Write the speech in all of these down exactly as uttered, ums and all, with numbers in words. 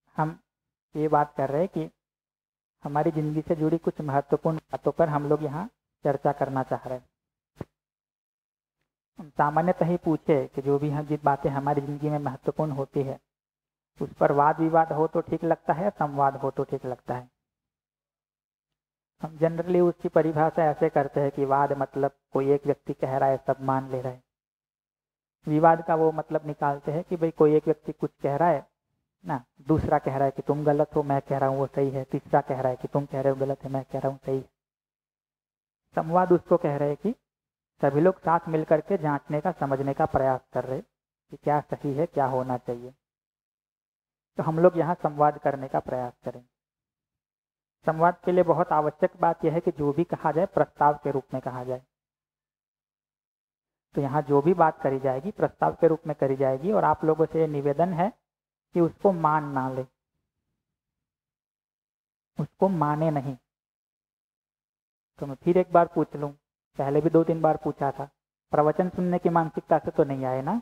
हम ये बात कर रहे हैं कि हमारी ज़िंदगी से जुड़ी कुछ महत्वपूर्ण बातों पर हम लोग यहाँ चर्चा करना चाह रहे हैं। सामान्यतः ही पूछे कि जो भी हम जिस बातें हमारी ज़िंदगी में महत्वपूर्ण होती है उस पर वाद विवाद हो तो ठीक लगता है, संवाद हो तो ठीक लगता है। हम जनरली उसकी परिभाषा ऐसे करते हैं कि वाद मतलब कोई एक व्यक्ति कह रहा है सब मान ले रहे हैं। विवाद का वो मतलब निकालते हैं कि भाई कोई एक व्यक्ति कुछ कह रहा है ना, दूसरा कह रहा है कि तुम गलत हो, मैं कह रहा हूँ वो सही है, तीसरा कह रहा है कि तुम कह रहे हो गलत है, मैं कह रहा हूँ सही है। संवाद उसको कह रहे हैं कि सभी लोग साथ मिलकर के जांचने का, समझने का प्रयास कर रहे कि क्या सही है, क्या होना चाहिए। तो हम लोग यहाँ संवाद करने का प्रयास करें। संवाद के लिए बहुत आवश्यक बात यह है कि जो भी कहा जाए प्रस्ताव के रूप में कहा जाए। तो यहाँ जो भी बात करी जाएगी प्रस्ताव के रूप में करी जाएगी और आप लोगों से निवेदन है कि उसको मान ना ले, उसको माने नहीं। तो मैं फिर एक बार पूछ लूं, पहले भी दो तीन बार पूछा था, प्रवचन सुनने की मानसिकता से तो नहीं आए ना?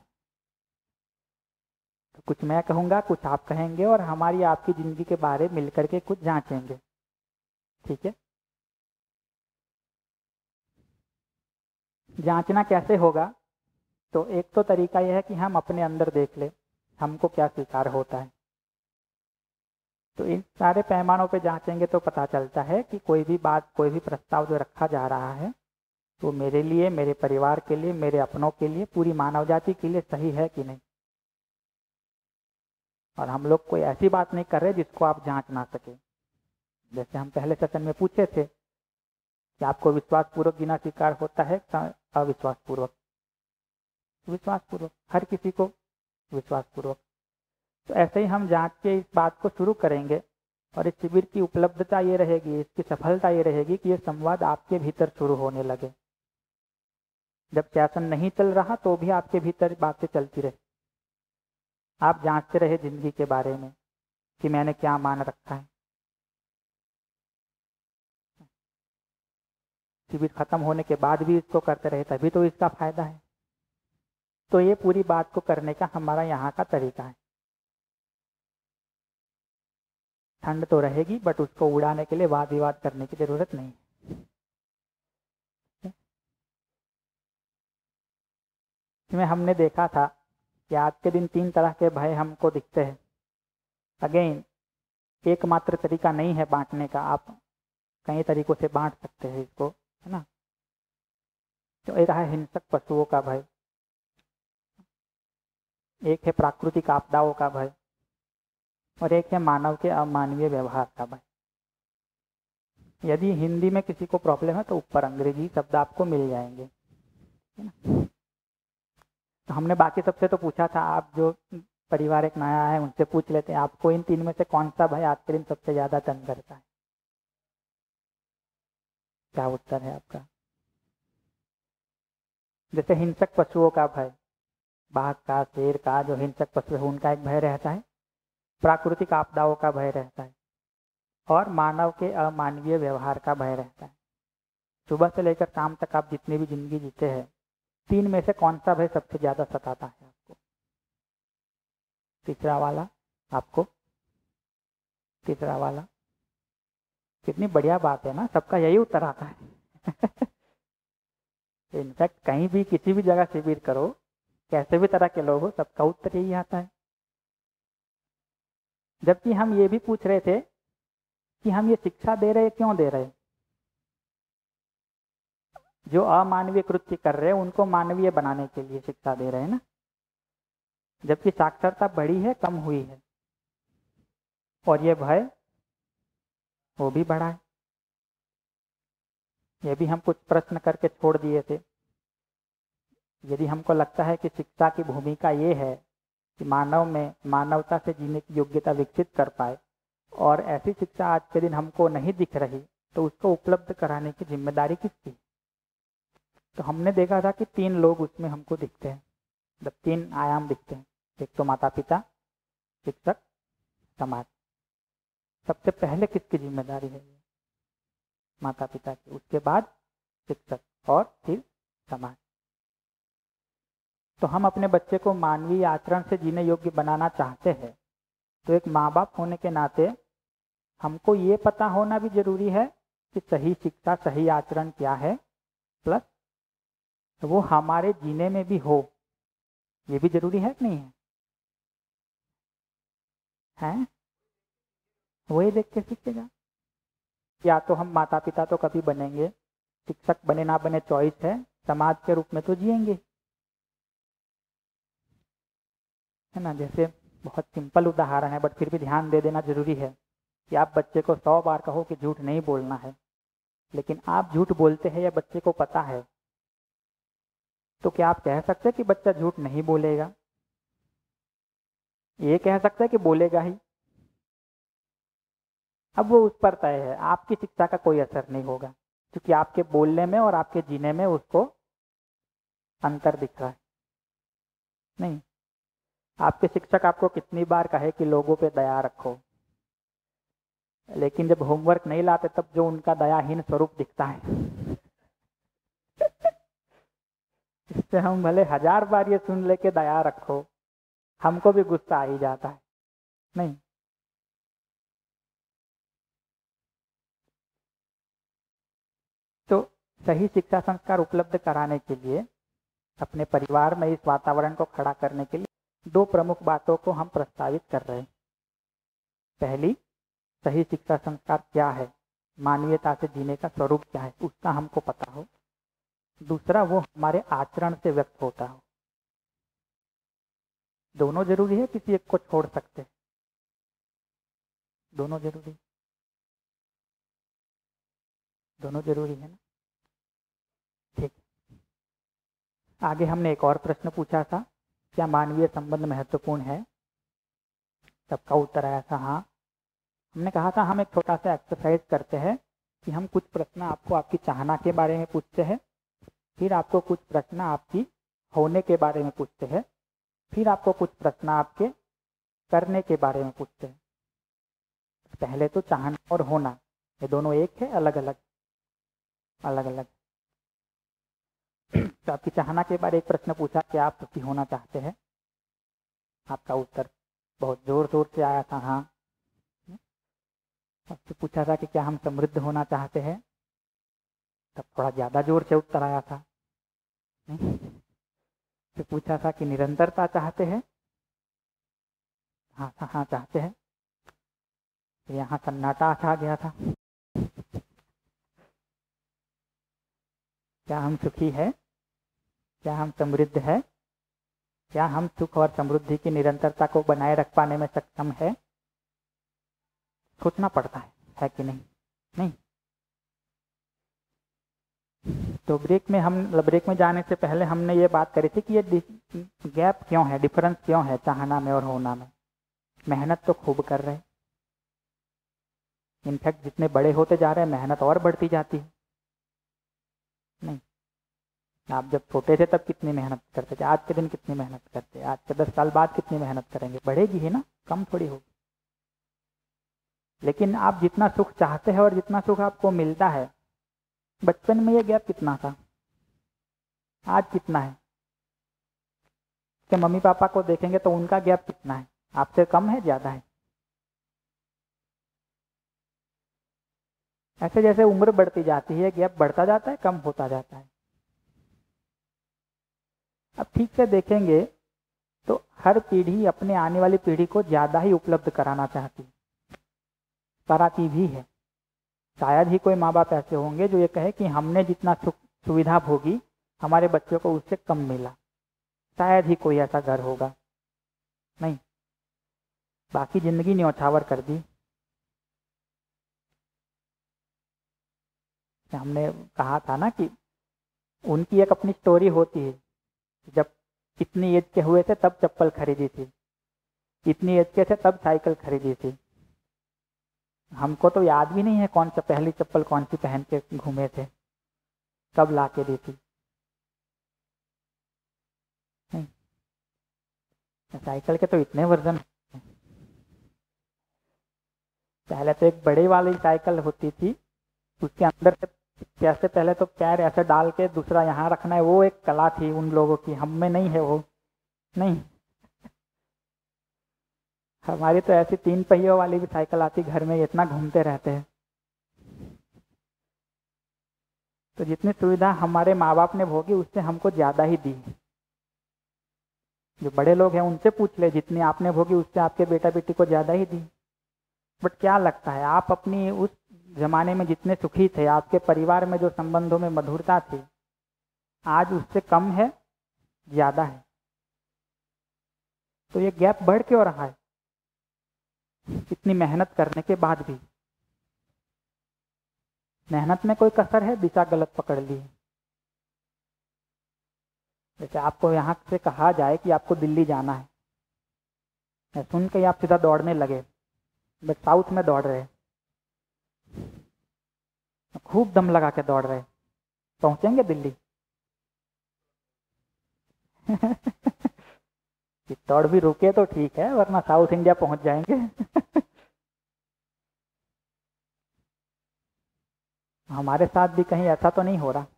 तो कुछ मैं कहूंगा, कुछ आप कहेंगे और हमारी आपकी जिंदगी के बारे मिलकर के कुछ जांचेंगे, ठीक है? जांचना कैसे होगा? तो एक तो तरीका यह है कि हम अपने अंदर देख ले हमको क्या स्वीकार होता है। तो इन सारे पैमानों पे जांचेंगे तो पता चलता है कि कोई भी बात, कोई भी प्रस्ताव जो रखा जा रहा है तो मेरे लिए, मेरे परिवार के लिए, मेरे अपनों के लिए, पूरी मानव जाति के लिए सही है कि नहीं। और हम लोग कोई ऐसी बात नहीं कर रहे जिसको आप जांच ना सके। जैसे हम पहले सेशन में पूछे थे कि आपको विश्वास पूर्वक जीना स्वीकार होता है, अविश्वास पूर्वक? विश्वास पूर्वक, हर किसी को विश्वास पूर्वक। तो ऐसे ही हम जांच के इस बात को शुरू करेंगे और इस शिविर की उपलब्धता ये रहेगी, इसकी सफलता ये रहेगी कि ये संवाद आपके भीतर शुरू होने लगे। जब सेशन नहीं चल रहा तो भी आपके भीतर बातें चलती रहे, आप जांचते रहे जिंदगी के बारे में कि मैंने क्या मान रखा है। शिविर खत्म होने के बाद भी इसको करते रहे तभी तो इसका फायदा है। तो ये पूरी बात को करने का हमारा यहाँ का तरीका है। ठंड तो रहेगी बट उसको उड़ाने के लिए वाद विवाद करने की जरूरत नहीं। इसमें हमने देखा था कि आज के दिन तीन तरह के भय हमको दिखते हैं। अगेन, एकमात्र तरीका नहीं है बांटने का, आप कई तरीकों से बांट सकते हैं इसको, है ना? तो एक है हिंसक पशुओं का भय, एक है प्राकृतिक आपदाओं का भय और एक है मानव के अमानवीय व्यवहार का भय। यदि हिंदी में किसी को प्रॉब्लम है तो ऊपर अंग्रेजी शब्द आपको मिल जाएंगे, है ना? तो हमने बाकी सबसे तो पूछा था, आप जो परिवार एक नया है उनसे पूछ लेते हैं, आपको इन तीन में से कौन सा भय आज के दिन सबसे ज्यादा तंग करता है? क्या उत्तर है आपका? जैसे हिंसक पशुओं का भय, बाघ का, शेर का, जो हिंसक पशु है उनका एक भय रहता है, प्राकृतिक आपदाओं का भय रहता है और मानव के अमानवीय व्यवहार का भय रहता है। सुबह से लेकर शाम तक आप जितनी भी जिंदगी जीते हैं, तीन में से कौन सा भय सबसे ज्यादा सताता है आपको? तीसरा वाला आपको? तीसरा वाला? कितनी बढ़िया बात है ना, सबका यही उत्तर आता है। इनफैक्ट कहीं भी किसी भी जगह शिविर करो, कैसे भी तरह के लोग हो, सबका उत्तर यही आता है। जबकि हम ये भी पूछ रहे थे कि हम ये शिक्षा दे रहे क्यों दे रहे? जो अमानवीय कृत्य कर रहे हैं उनको मानवीय बनाने के लिए शिक्षा दे रहे हैं ना, जबकि साक्षरता बढ़ी है, कम हुई है, और ये भय वो भी बढ़ा है। ये भी हम कुछ प्रश्न करके छोड़ दिए थे। यदि हमको लगता है कि शिक्षा की भूमिका ये है कि मानव में मानवता से जीने की योग्यता विकसित कर पाए और ऐसी शिक्षा आज के दिन हमको नहीं दिख रही, तो उसको उपलब्ध कराने की जिम्मेदारी किसकी? तो हमने देखा था कि तीन लोग उसमें हमको दिखते हैं, जब तीन आयाम दिखते हैं। एक तो माता पिता, शिक्षक, समाज। सबसे पहले किसकी जिम्मेदारी है? माता पिता की, उसके बाद शिक्षक और फिर समाज। तो हम अपने बच्चे को मानवीय आचरण से जीने योग्य बनाना चाहते हैं, तो एक माँ बाप होने के नाते हमको ये पता होना भी जरूरी है कि सही शिक्षा सही आचरण क्या है, प्लस वो हमारे जीने में भी हो, ये भी जरूरी है कि नहीं है? हैं? वही देख के सीखेगा। या तो हम माता पिता तो कभी बनेंगे, शिक्षक बने ना बने चॉइस है, समाज के रूप में तो जिएंगे, है ना। जैसे बहुत सिंपल उदाहरण है बट फिर भी ध्यान दे देना जरूरी है कि आप बच्चे को सौ बार कहो कि झूठ नहीं बोलना है, लेकिन आप झूठ बोलते हैं या बच्चे को पता है, तो क्या आप कह सकते हैं कि बच्चा झूठ नहीं बोलेगा? ये कह सकता है कि बोलेगा ही। अब वो उस पर तय है, आपकी शिक्षा का कोई असर नहीं होगा, क्योंकि आपके बोलने में और आपके जीने में उसको अंतर दिख रहा है। नहीं, आपके शिक्षक आपको कितनी बार कहे कि लोगों पे दया रखो, लेकिन जब होमवर्क नहीं लाते तब जो उनका दयाहीन स्वरूप दिखता है इससे हम भले हजार बार ये सुन ले के दया रखो, हमको भी गुस्सा आ ही जाता है। नहीं, तो सही शिक्षा संस्कार उपलब्ध कराने के लिए अपने परिवार में इस वातावरण को खड़ा करने के लिए दो प्रमुख बातों को हम प्रस्तावित कर रहे हैं। पहली, सही शिक्षा संस्कार क्या है, मानवीयता से जीने का स्वरूप क्या है, उसका हमको पता हो। दूसरा, वो हमारे आचरण से व्यक्त होता हो। दोनों जरूरी है, किसी एक को छोड़ सकते हैं? दोनों जरूरी, दोनों जरूरी है ना। ठीक, आगे हमने एक और प्रश्न पूछा था, क्या मानवीय संबंध महत्वपूर्ण है? सबका उत्तर आया था हाँ। हमने कहा था हम एक छोटा सा एक्सरसाइज करते हैं कि हम कुछ प्रश्न आपको आपकी चाहना के बारे में पूछते हैं, फिर आपको कुछ प्रश्न आपकी होने के बारे में पूछते हैं, फिर आपको कुछ प्रश्न आपके करने के बारे में पूछते हैं। पहले तो चाहना और होना, ये दोनों एक है, अलग अलग अलग अलग तो आपकी चाहना के बारे में एक प्रश्न पूछा कि आप सुखी होना चाहते हैं, आपका उत्तर बहुत जोर जोर से आया था हाँ। अब तो पूछा था कि क्या हम समृद्ध होना चाहते हैं, तब थोड़ा ज्यादा जोर से उत्तर आया था। फिर पूछा था कि निरंतरता चाहते हैं, हाँ हाँ चाहते हैं। यहाँ सन्नाटा आ गया था। क्या हम सुखी है, क्या हम समृद्ध है, क्या हम सुख और समृद्धि की निरंतरता को बनाए रख पाने में सक्षम है? सोचना पड़ता है, है कि नहीं? नहीं। तो ब्रेक में हम ब्रेक में जाने से पहले हमने ये बात करी थी कि ये गैप क्यों है, डिफरेंस क्यों है चाहना में और होना में। मेहनत तो खूब कर रहे हैं, इनफैक्ट जितने बड़े होते जा रहे हैं मेहनत और बढ़ती जाती है। नहीं, आप जब छोटे थे तब कितनी मेहनत करते थे, आज के दिन कितनी मेहनत करते हैं, आज के दस साल बाद कितनी मेहनत करेंगे, बढ़ेगी ही ना, कम थोड़ी होगी। लेकिन आप जितना सुख चाहते हैं और जितना सुख आपको मिलता है, बचपन में ये गैप कितना था, आज कितना है? कि मम्मी पापा को देखेंगे तो उनका गैप कितना है, आपसे कम है ज्यादा है? ऐसे जैसे उम्र बढ़ती जाती है गैप बढ़ता जाता है, कम होता जाता है। अब ठीक से देखेंगे तो हर पीढ़ी अपने आने वाली पीढ़ी को ज्यादा ही उपलब्ध कराना चाहती है, कराती भी है। शायद ही कोई माँ बाप ऐसे होंगे जो ये कहे कि हमने जितना सुख सुविधा भोगी हमारे बच्चों को उससे कम मिला, शायद ही कोई ऐसा घर होगा। नहीं, बाकी जिंदगी न्यौछावर कर दी। हमने कहा था ना कि उनकी एक अपनी स्टोरी होती है, जब इतनी एज के हुए थे तब चप्पल खरीदी थी, इतनी एज के थे तब साइकिल खरीदी थी। हमको तो याद भी नहीं है कौन सा पहली चप्पल कौन सी पहन के घूमे थे, कब ला के दी थी। नहीं, साइकिल के तो इतने वर्जन, पहले तो एक बड़े वाली साइकिल होती थी, उसके अंदर से कैसे पहले तो पैर ऐसे डाल के दूसरा यहाँ रखना है, वो एक कला थी उन लोगों की, हम में नहीं है वो। नहीं, हमारी तो ऐसी तीन पहियों वाली भी साइकिल आती घर में, इतना घूमते रहते हैं। तो जितनी सुविधा हमारे माँ बाप ने भोगी उससे हमको ज्यादा ही दी। जो बड़े लोग हैं उनसे पूछ ले, जितनी आपने भोगी उससे आपके बेटा बेटी को ज्यादा ही दी। बट क्या लगता है, आप अपनी उस जमाने में जितने सुखी थे, आपके परिवार में जो संबंधों में मधुरता थी, आज उससे कम है ज्यादा है? तो ये गैप बढ़ क्यों रहा है इतनी मेहनत करने के बाद भी? मेहनत में कोई कसर है? दिशा गलत पकड़ ली। जैसे आपको यहाँ से कहा जाए कि आपको दिल्ली जाना है, सुन के आप सीधा दौड़ने लगे, बट साउथ में दौड़ रहे, खूब दम लगा के दौड़ रहे, पहुंचेंगे दिल्ली? दौड़ भी रुके तो ठीक है, वरना साउथ इंडिया पहुंच जाएंगे। हमारे साथ भी कहीं ऐसा तो नहीं हो रहा?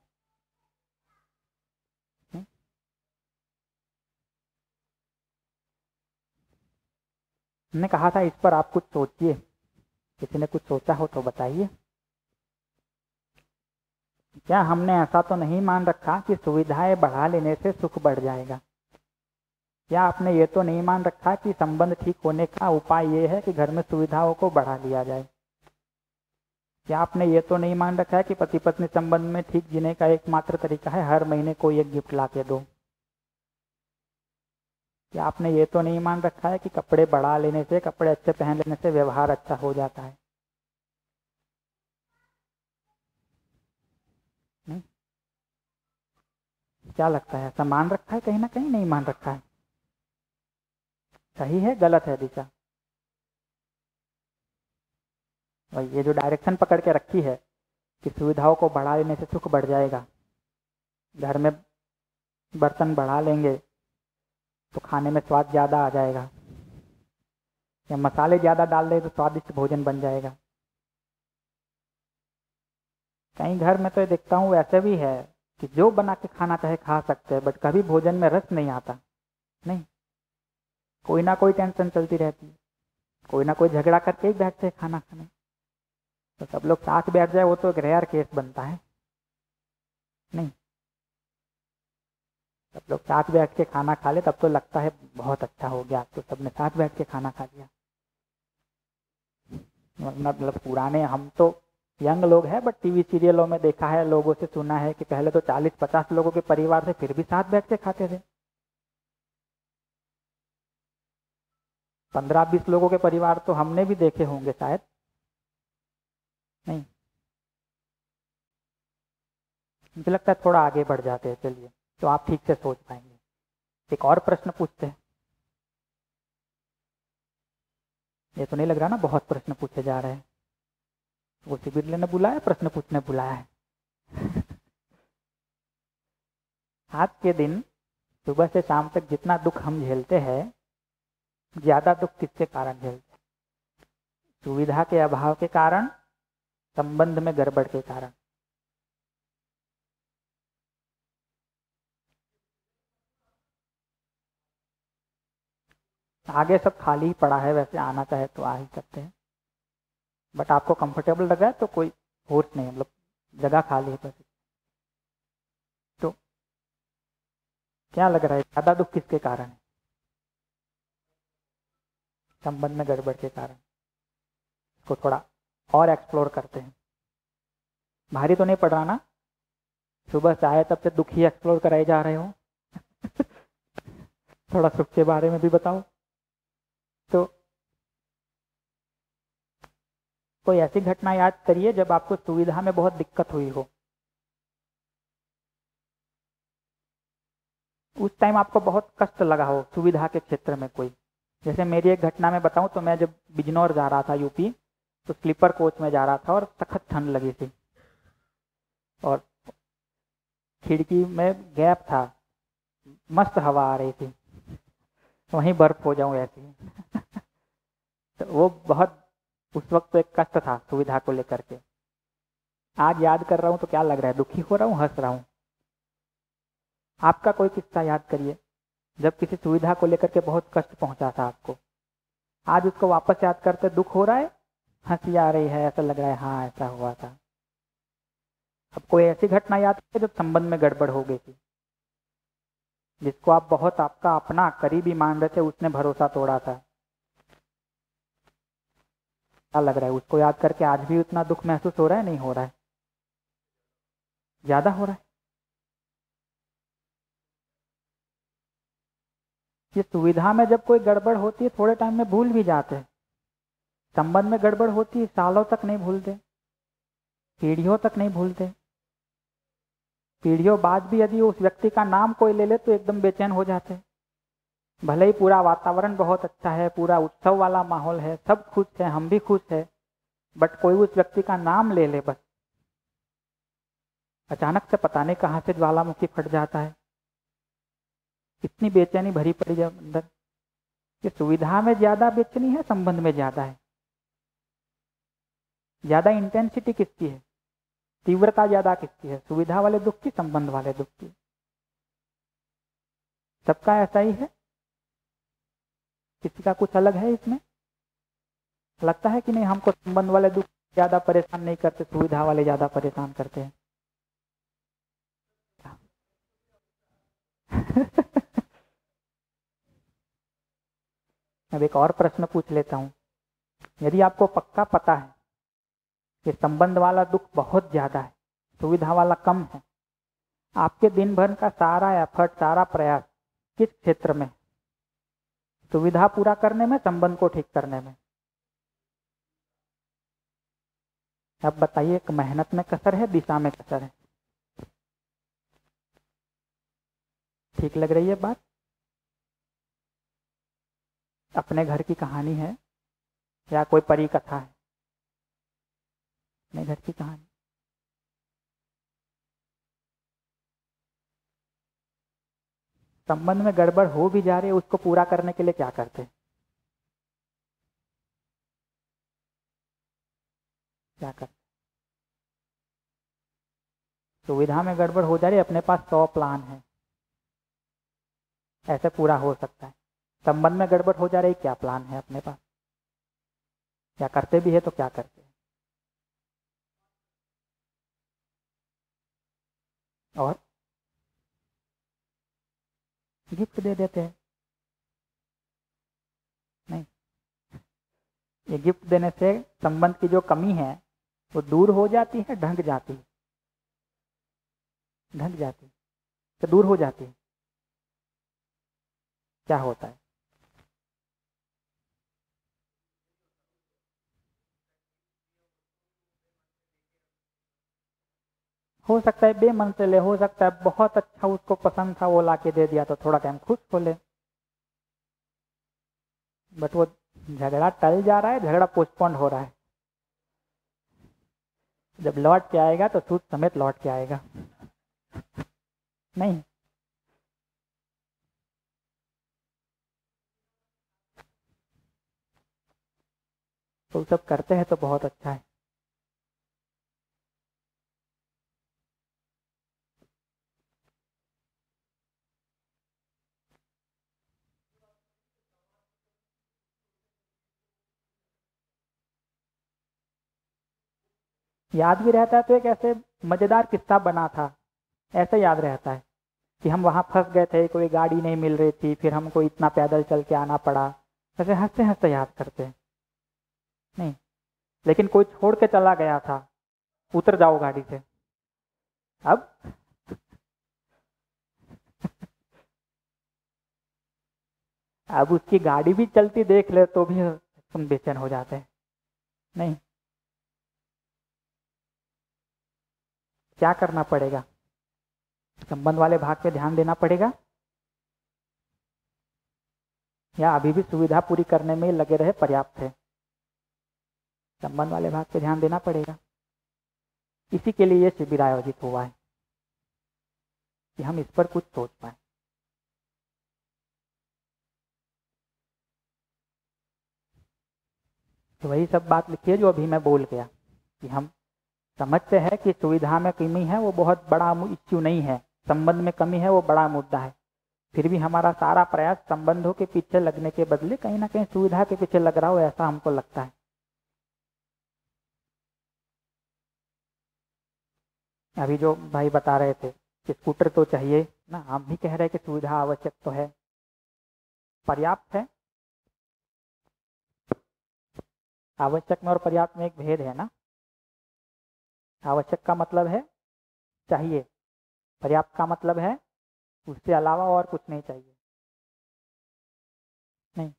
हमने कहा था इस पर आप कुछ सोचिए, किसी ने कुछ सोचा हो तो बताइए। क्या हमने ऐसा तो नहीं मान रखा कि सुविधाएं बढ़ा लेने से सुख बढ़ जाएगा? क्या आपने ये तो नहीं मान रखा कि संबंध ठीक होने का उपाय ये है कि घर में सुविधाओं को बढ़ा लिया जाए? क्या आपने ये तो नहीं मान रखा है कि पति पत्नी संबंध में ठीक जीने का एकमात्र तरीका है हर महीने कोई एक गिफ्ट ला के दो? क्या आपने ये तो नहीं मान रखा है कि कपड़े बढ़ा लेने से, कपड़े अच्छे पहन लेने से व्यवहार अच्छा हो जाता है? नहीं? क्या लगता है, ऐसा मान रखा है कहीं ना कहीं? नहीं मान रखा है? सही है गलत है दिशा? और ये जो डायरेक्शन पकड़ के रखी है कि सुविधाओं को बढ़ा लेने से सुख बढ़ जाएगा, घर में बर्तन बढ़ा लेंगे तो खाने में स्वाद ज्यादा आ जाएगा, या मसाले ज्यादा डाल दे तो स्वादिष्ट भोजन बन जाएगा। कई घर में तो ये देखता हूँ ऐसे भी है कि जो बना के खाना चाहे खा सकते हैं, बट कभी भोजन में रस नहीं आता। नहीं, कोई ना कोई टेंशन चलती रहती है, कोई ना कोई झगड़ा करके ही बैठते हैं खाना खाने। तो सब लोग साथ बैठ जाए वो तो एक रेयर केस बनता है। नहीं, सब लोग साथ बैठ के खाना खा ले तब तो लगता है बहुत अच्छा हो गया, तो सबने साथ बैठ के खाना खा लिया। मतलब पुराने, हम तो यंग लोग हैं, बट टीवी सीरियलों में देखा है, लोगों से सुना है कि पहले तो चालीस पचास लोगों के परिवार से फिर भी साथ बैठ के खाते थे। पंद्रह बीस लोगों के परिवार तो हमने भी देखे होंगे शायद। नहीं, मुझे लगता है थोड़ा आगे बढ़ जाते हैं। चलिए, तो आप ठीक से सोच पाएंगे। एक और प्रश्न पूछते हैं। ये तो नहीं लग रहा ना बहुत प्रश्न पूछे जा रहे हैं? वो शिविर लेने बुलाया, प्रश्न पूछने बुलाया है। आज के दिन सुबह से शाम तक जितना दुख हम झेलते हैं, ज्यादा दुख किसके कारण झेलते हैं? सुविधा के अभाव के कारण, संबंध में गड़बड़ के कारण। आगे सब खाली ही पड़ा है, वैसे आना चाहे तो आ ही सकते हैं, बट आपको कंफर्टेबल लगा है तो कोई फोर्स नहीं, मतलब जगह खाली है बस। तो क्या लग रहा है, ज्यादा दुख किसके कारण है? संबंध में गड़बड़ के कारण। इसको थोड़ा और एक्सप्लोर करते हैं। भारी तो नहीं पड़ रहा ना? सुबह से आए तब से दुख ही एक्सप्लोर कराए जा रहे हो। थोड़ा सुख के बारे में भी बताओ। तो कोई ऐसी घटना याद करिए जब आपको सुविधा में बहुत दिक्कत हुई हो। उस टाइम आपको बहुत कष्ट लगा हो सुविधा के क्षेत्र में कोई। जैसे मेरी एक घटना में बताऊं तो मैं जब बिजनौर जा रहा था यूपी, तो स्लीपर कोच में जा रहा था और सखत ठंड लगी थी, और खिड़की में गैप था, मस्त हवा आ रही थी, वहीं बर्फ हो जाऊं ऐसी। तो वो बहुत उस वक्त तो एक कष्ट था सुविधा को लेकर के। आज याद कर रहा हूं तो क्या लग रहा है, दुखी हो रहा हूं, हंस रहा हूं। आपका कोई किस्सा याद करिए जब किसी सुविधा को लेकर के बहुत कष्ट पहुंचा था आपको। आज उसको वापस याद करते दुख हो रहा है, हंसी आ रही है, ऐसा लग रहा है हाँ ऐसा हुआ था। अब कोई ऐसी घटना याद करें जब संबंध में गड़बड़ हो गई थी, जिसको आप बहुत आपका अपना करीबी मान रहे थे, उसने भरोसा तोड़ा था, क्या लग रहा है? उसको याद करके आज भी उतना दुख महसूस हो रहा है? नहीं हो रहा है? ज्यादा हो रहा है। ये सुविधा में जब कोई गड़बड़ होती है थोड़े टाइम में भूल भी जाते हैं। संबंध में गड़बड़ होती है सालों तक नहीं भूलते, पीढ़ियों तक नहीं भूलते। पीढ़ियों बाद भी यदि उस व्यक्ति का नाम कोई ले ले तो एकदम बेचैन हो जाते हैं। भले ही पूरा वातावरण बहुत अच्छा है, पूरा उत्सव वाला माहौल है, सब खुश है, हम भी खुश है, बट कोई उस व्यक्ति का नाम ले ले बस, अचानक से पता नहीं कहां से ज्वालामुखी फट जाता है। कितनी बेचैनी भरी पड़ी है अंदर। ये सुविधा में ज्यादा बेचैनी है, संबंध में ज्यादा है? ज्यादा इंटेंसिटी किसकी है, तीव्रता ज्यादा किसकी है? सुविधा वाले दुख की, संबंध वाले दुख की? सबका ऐसा ही है? किसी का कुछ अलग है इसमें? लगता है कि नहीं हमको संबंध वाले दुख ज्यादा परेशान नहीं करते, सुविधा वाले ज्यादा परेशान करते हैं। अब एक और प्रश्न पूछ लेता हूं। यदि आपको पक्का पता है कि संबंध वाला दुख बहुत ज्यादा है, सुविधा वाला कम है, आपके दिन भर का सारा एफर्ट, सारा प्रयास किस क्षेत्र में? सुविधा पूरा करने में, संबंध को ठीक करने में? अब बताइए, मेहनत में कसर है, दिशा में कसर है? ठीक लग रही है बात? अपने घर की कहानी है या कोई परी कथा है? अपने घर की कहानी। संबंध में गड़बड़ हो भी जा रही है, उसको पूरा करने के लिए क्या करते हैं? क्या करते? सुविधा में गड़बड़ हो जा रही है, अपने पास सौ प्लान है, ऐसे पूरा हो सकता है। संबंध में गड़बड़ हो जा रही, क्या प्लान है अपने पास? क्या करते भी है तो क्या करते हैं? और गिफ्ट दे देते हैं। नहीं, ये गिफ्ट देने से संबंध की जो कमी है वो दूर हो जाती है, ढंक जाती है? ढंक जाती है तो दूर हो जाती है? क्या होता है? हो सकता है बेमन से ले, हो सकता है बहुत अच्छा उसको पसंद था वो लाके दे दिया तो थोड़ा टाइम खुश हो ले, बट वो झगड़ा टल जा रहा है, झगड़ा पोस्टपोन हो रहा है। जब लौट के आएगा तो सूद समेत लौट के आएगा। नहीं, तो सब करते हैं तो बहुत अच्छा है। याद भी रहता है तो एक ऐसे मजेदार किस्सा बना था, ऐसे याद रहता है कि हम वहां फंस गए थे, कोई गाड़ी नहीं मिल रही थी, फिर हमको इतना पैदल चल के आना पड़ा, ऐसे हंसते हंसते याद करते हैं। नहीं, लेकिन कोई छोड़ के चला गया था, उतर जाओ गाड़ी से। अब अब उसकी गाड़ी भी चलती देख ले तो भी तुम बेचैन हो जाते हैं। नहीं, क्या करना पड़ेगा? संबंध वाले भाग पे ध्यान देना पड़ेगा, या अभी भी सुविधा पूरी करने में लगे रहे पर्याप्त है? संबंध वाले भाग पे ध्यान देना पड़ेगा। इसी के लिए ये शिविर आयोजित हुआ है कि हम इस पर कुछ सोच पाए। तो वही सब बात लिखी है जो अभी मैं बोल गया कि हम समझते हैं कि सुविधा में कमी है वो बहुत बड़ा इश्यू नहीं है, संबंध में कमी है वो बड़ा मुद्दा है, फिर भी हमारा सारा प्रयास संबंधों के पीछे लगने के बदले कहीं ना कहीं सुविधा के पीछे लग रहा हो, ऐसा हमको लगता है। अभी जो भाई बता रहे थे कि स्कूटर तो चाहिए ना, हम भी कह रहे हैं कि सुविधा आवश्यक तो है, पर्याप्त है। आवश्यक में और पर्याप्त में एक भेद है ना। आवश्यक का मतलब है चाहिए, पर्याप्त का मतलब है उससे अलावा और कुछ नहीं चाहिए। नहीं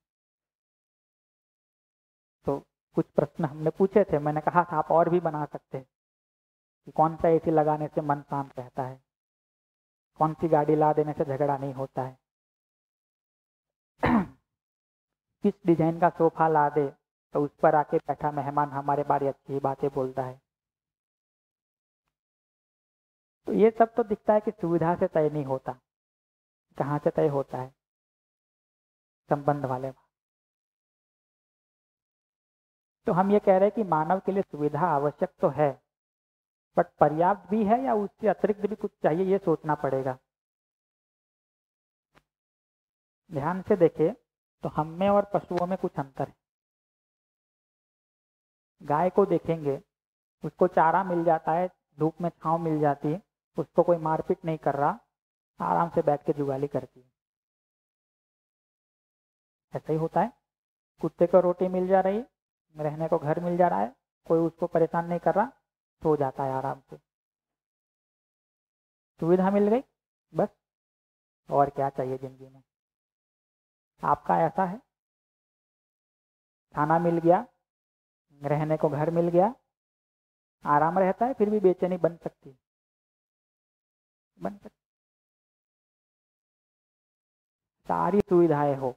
तो कुछ प्रश्न हमने पूछे थे, मैंने कहा था आप और भी बना सकते हैं कि कौन सा एसी लगाने से मन शांत रहता है, कौन सी गाड़ी ला देने से झगड़ा नहीं होता है, किस डिजाइन का सोफा ला दे तो उस पर आके बैठा मेहमान हमारे बारे अच्छी बातें बोलता है। तो ये सब तो दिखता है कि सुविधा से तय नहीं होता। कहाँ से तय होता है? संबंध वाले। तो हम ये कह रहे हैं कि मानव के लिए सुविधा आवश्यक तो है, बट पर्याप्त भी है या उससे अतिरिक्त भी कुछ चाहिए, ये सोचना पड़ेगा। ध्यान से देखें तो हम में और पशुओं में कुछ अंतर है। गाय को देखेंगे, उसको चारा मिल जाता है, धूप में छांव मिल जाती है, उसको कोई मारपीट नहीं कर रहा, आराम से बैठ के जुगाली करती है। ऐसा ही होता है। कुत्ते को रोटी मिल जा रही, रहने को घर मिल जा रहा है, कोई उसको परेशान नहीं कर रहा, सो जाता है आराम से। सुविधा मिल गई, बस और क्या चाहिए जिंदगी में। आपका ऐसा है, खाना मिल गया, रहने को घर मिल गया, आराम रहता है, फिर भी बेचैनी बन सकती है, बन सकती। सारी सुविधाएं हो,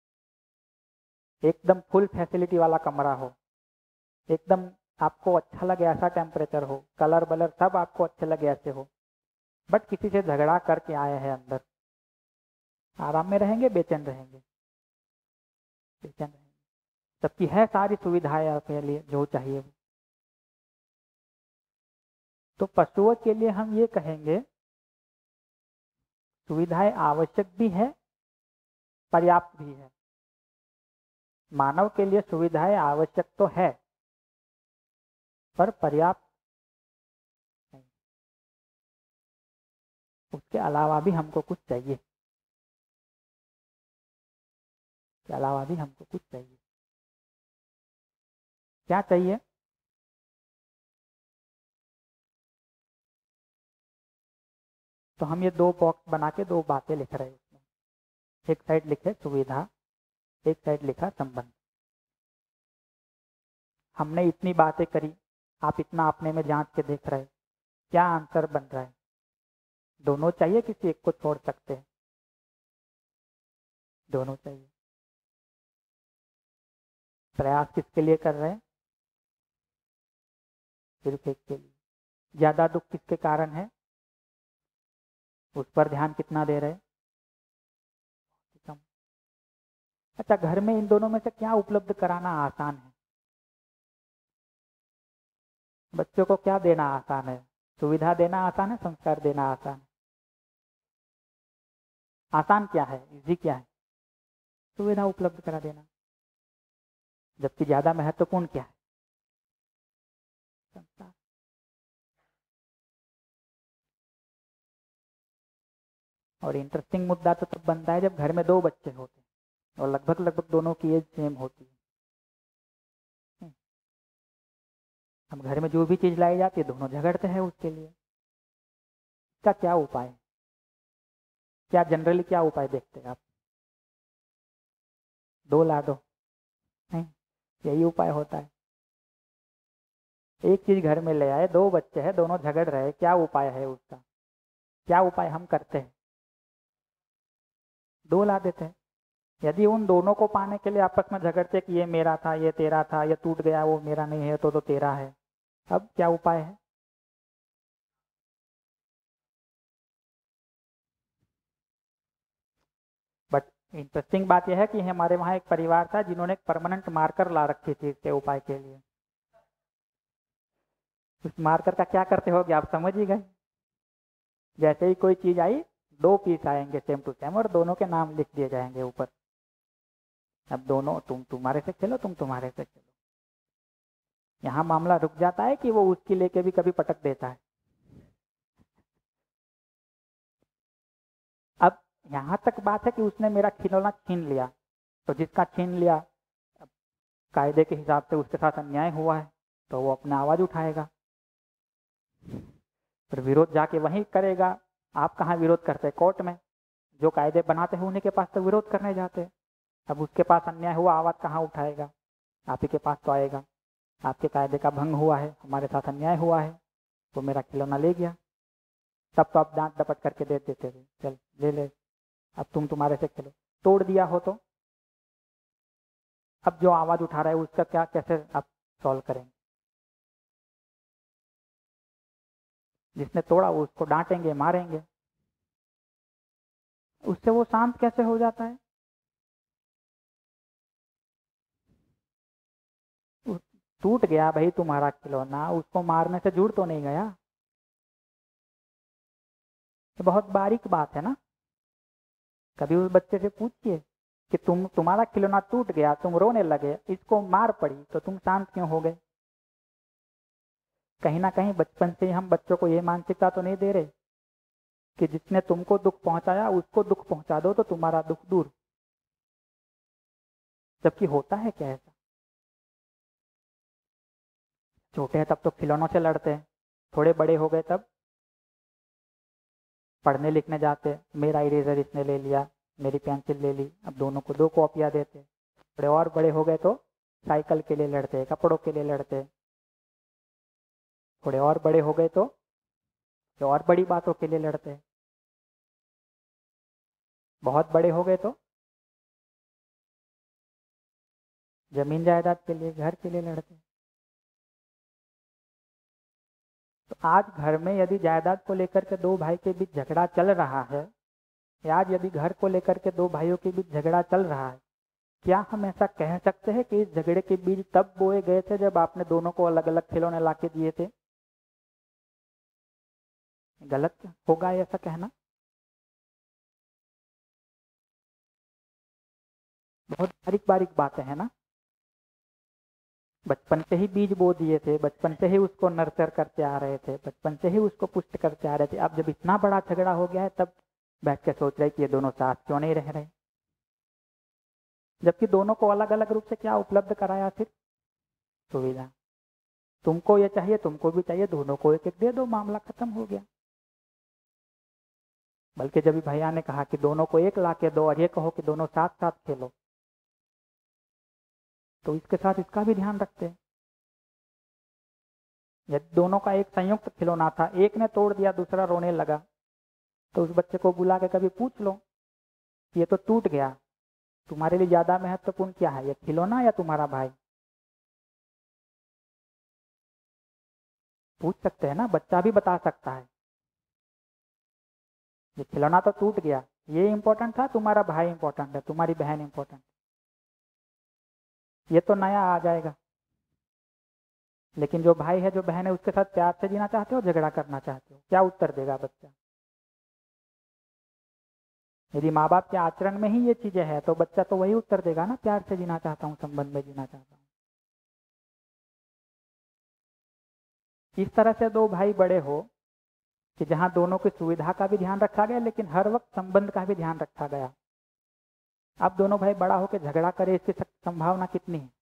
एकदम फुल फैसिलिटी वाला कमरा हो, एकदम आपको अच्छा लगे ऐसा टेम्परेचर हो, कलर बलर सब आपको अच्छे लगे ऐसे हो, बट किसी से झगड़ा करके आए हैं अंदर, आराम में रहेंगे, बेचैन रहेंगे, बेचैन रहेंगे। जबकि है सारी सुविधाएं आपके लिए जो चाहिए वो। तो पशुओं के लिए हम ये कहेंगे सुविधाएं आवश्यक भी है, पर्याप्त भी है। मानव के लिए सुविधाएं आवश्यक तो है, पर पर्याप्त नहीं। उसके अलावा भी हमको कुछ चाहिए, के अलावा भी हमको कुछ चाहिए। क्या चाहिए? तो हम ये दो बॉक्स बना के दो बातें लिख रहे हैं उसमें। एक साइड लिखे सुविधा, एक साइड लिखा संबंध। हमने इतनी बातें करी, आप इतना अपने में जांच के देख रहे हैं, क्या आंसर बन रहा है? दोनों चाहिए, किसी एक को छोड़ सकते हैं? दोनों चाहिए। प्रयास किसके लिए कर रहे हैं? सिर्फ एक के लिए। ज्यादा दुख किसके कारण है? उस पर ध्यान कितना दे रहे हैं? कम। अच्छा, घर में इन दोनों में से क्या उपलब्ध कराना आसान है? बच्चों को क्या देना आसान है? सुविधा देना आसान है, संस्कार देना आसान है? आसान क्या है, इजी क्या है? सुविधा उपलब्ध करा देना। जबकि ज्यादा महत्वपूर्ण क्या है? संस्कार। और इंटरेस्टिंग मुद्दा तो तब बनता है जब घर में दो बच्चे होते हैं और लगभग लगभग दोनों की एज सेम होती है। अब घर में जो भी चीज लाई जाती है दोनों झगड़ते हैं उसके लिए। इसका क्या उपाय है? क्या जनरली क्या उपाय देखते हैं आप? दो ला दो, नहीं, यही उपाय होता है। एक चीज घर में ले आए, दो बच्चे हैं, दोनों झगड़ रहे, क्या उपाय है उसका? क्या उपाय हम करते हैं? दो ला देते हैं। यदि उन दोनों को पाने के लिए आपस में झगड़ते कि ये मेरा था, ये तेरा था, ये टूट गया, वो मेरा नहीं है, तो तो तेरा है, अब क्या उपाय है? बट इंटरेस्टिंग बात यह है कि हमारे वहां एक परिवार था जिन्होंने एक परमानेंट मार्कर ला रखी थी इसके उपाय के लिए। उस मार्कर का क्या करते होगे आप समझ ही गए। जैसे ही कोई चीज आई दो पीस आएंगे सेम टू सेम और दोनों के नाम लिख दिए जाएंगे ऊपर। अब दोनों तुम तुम्हारे से खेलो, तुम तुम्हारे से खेलो। यहाँ मामला रुक जाता है कि वो उसकी लेके भी कभी पटक देता है। अब यहाँ तक बात है कि उसने मेरा खिलौना छीन लिया, तो जिसका छीन लिया कायदे के हिसाब से उसके साथ अन्याय हुआ है तो वो अपना आवाज उठाएगा, फिर विरोध जाके वहीं करेगा। आप कहाँ विरोध करते? कोर्ट में। जो कायदे बनाते हैं उन्हीं के पास तो विरोध करने जाते हैं। अब उसके पास अन्याय हुआ, आवाज कहाँ उठाएगा? आप ही के पास तो आएगा। आपके कायदे का भंग हुआ है, हमारे साथ अन्याय हुआ है, तो मेरा खिलौना ले गया। तब तो आप दांत दपट करके दे देते थे, चल ले ले, अब तुम तुम्हारे से खेलो। तोड़ दिया हो तो अब जो आवाज उठा रहा है उसका क्या, कैसे आप सॉल्व करेंगे? जिसने तोड़ा वो उसको डांटेंगे, मारेंगे, उससे वो शांत कैसे हो जाता है? टूट गया भाई तुम्हारा खिलौना, उसको मारने से जुड़ तो नहीं गया। तो बहुत बारीक बात है ना। कभी उस बच्चे से पूछिए कि तुम तुम्हारा खिलौना टूट गया, तुम रोने लगे, इसको मार पड़ी तो तुम शांत क्यों हो गए? कहीं ना कहीं बचपन से ही हम बच्चों को ये मानसिकता तो नहीं दे रहे कि जिसने तुमको दुख पहुंचाया उसको दुख पहुंचा दो तो तुम्हारा दुख दूर। जबकि होता है क्या ऐसा? छोटे हैं तब तो खिलौनों से लड़ते हैं, थोड़े बड़े हो गए तब पढ़ने लिखने जाते, मेरा इरेजर इसने ले लिया, मेरी पेंसिल ले ली, अब दोनों को दो कॉपियां देते। थोड़े और बड़े हो गए तो साइकिल के लिए लड़ते, कपड़ों के लिए लड़ते। थोड़े और बड़े हो गए तो और बड़ी बातों के लिए लड़ते। बहुत बड़े हो गए तो जमीन जायदाद के लिए, घर के लिए लड़ते। तो आज घर में यदि जायदाद को लेकर के दो भाई के बीच झगड़ा चल रहा है, या आज यदि घर को लेकर के दो भाइयों के बीच झगड़ा चल रहा है, क्या हम ऐसा कह सकते हैं कि इस झगड़े के बीज तब बोए गए थे जब आपने दोनों को अलग अलग खिलौने ला के दिए थे? गलत होगा ऐसा कहना। बहुत बारीक बारीक बातें हैं ना। बचपन से ही बीज बो दिए थे, बचपन से ही उसको नर्चर करते आ रहे थे, बचपन से ही उसको पुष्ट करते आ रहे थे। अब जब इतना बड़ा झगड़ा हो गया है तब बैठ के सोच रहे कि ये दोनों साथ क्यों नहीं रह रहे, जबकि दोनों को अलग अलग रूप से क्या उपलब्ध कराया? फिर सुविधा। तुमको ये चाहिए, तुमको भी चाहिए, दोनों को एक एक दे दो, मामला खत्म हो गया। बल्कि जब भैया ने कहा कि दोनों को एक ला के दो और ये कहो कि दोनों साथ साथ खेलो, तो इसके साथ इसका भी ध्यान रखते हैं। यदि दोनों का एक संयुक्त खिलौना था, एक ने तोड़ दिया, दूसरा रोने लगा, तो उस बच्चे को बुला के कभी पूछ लो, ये तो टूट गया, तुम्हारे लिए ज्यादा महत्वपूर्ण क्या है, ये खिलौना या तुम्हारा भाई? पूछ सकते हैं ना, बच्चा भी बता सकता है। ये खिलौना तो टूट गया, ये इंपॉर्टेंट था, तुम्हारा भाई इंपॉर्टेंट है, तुम्हारी बहन इंपॉर्टेंट, ये तो नया आ जाएगा। लेकिन जो भाई है, जो बहन है, उसके साथ प्यार से जीना चाहते हो, झगड़ा करना चाहते हो? क्या उत्तर देगा बच्चा? यदि माँ बाप के आचरण में ही ये चीजें हैं तो बच्चा तो वही उत्तर देगा ना, प्यार से जीना चाहता हूँ, संबंध में जीना चाहता हूँ। इस तरह से दो भाई बड़े हो कि जहां दोनों की सुविधा का भी ध्यान रखा गया लेकिन हर वक्त संबंध का भी ध्यान रखा गया। अब दोनों भाई बड़ा होकर झगड़ा करे, इसकी संभावना कितनी है?